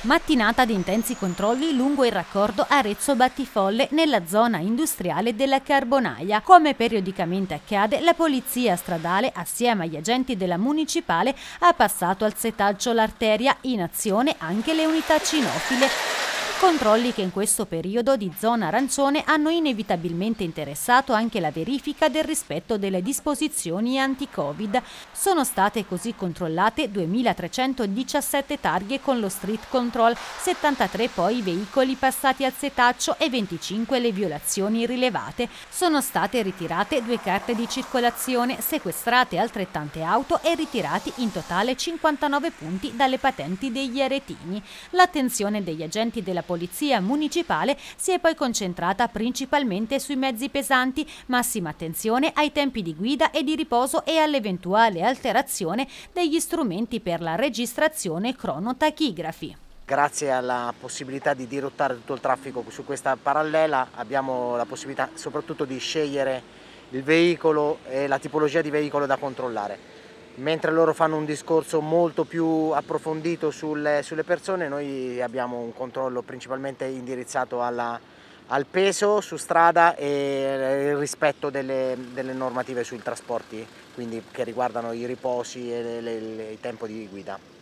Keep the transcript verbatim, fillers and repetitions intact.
Mattinata di intensi controlli lungo il raccordo Arezzo-Battifolle nella zona industriale della Carbonaia. Come periodicamente accade, la polizia stradale assieme agli agenti della municipale ha passato al setaccio l'arteria, in azione anche le unità cinofile. Controlli che in questo periodo di zona arancione hanno inevitabilmente interessato anche la verifica del rispetto delle disposizioni anti-Covid. Sono state così controllate duemilatrecentodiciassette targhe con lo street control, settantatré poi i veicoli passati al setaccio e venticinque le violazioni rilevate. Sono state ritirate due carte di circolazione, sequestrate altrettante auto e ritirati in totale cinquantanove punti dalle patenti degli aretini. L'attenzione degli agenti della Polizia Municipale si è poi concentrata principalmente sui mezzi pesanti, massima attenzione ai tempi di guida e di riposo e all'eventuale alterazione degli strumenti per la registrazione cronotachigrafi. Grazie alla possibilità di dirottare tutto il traffico su questa parallela abbiamo la possibilità soprattutto di scegliere il veicolo e la tipologia di veicolo da controllare. Mentre loro fanno un discorso molto più approfondito sulle, sulle persone, noi abbiamo un controllo principalmente indirizzato alla, al peso su strada e il rispetto delle, delle normative sui trasporti, quindi che riguardano i riposi e le, le, il tempo di guida.